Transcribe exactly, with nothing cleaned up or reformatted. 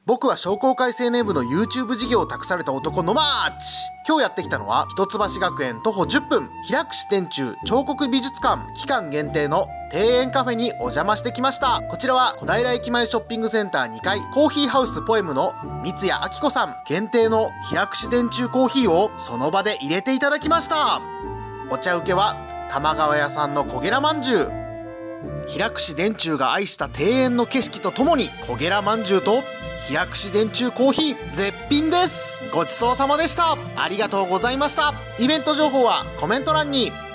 僕は商工会青年部の YouTube 事業を託された男のマーチ。今日やってきたのは一橋学園徒歩じゅっぷん、平櫛天中彫刻美術館期間限定の庭園カフェにお邪魔してきました。こちらは小平駅前ショッピングセンターにかいコーヒーハウスポエムの三谷明子さん限定の平櫛天中コーヒーをその場で入れていただきました。お茶受けは玉川屋さんのこげらまんじゅう。平櫛田中が愛した庭園の景色とともにこげらまんじゅうと平櫛田中コーヒー絶品です。ごちそうさまでした。ありがとうございました。イベント情報はコメント欄に。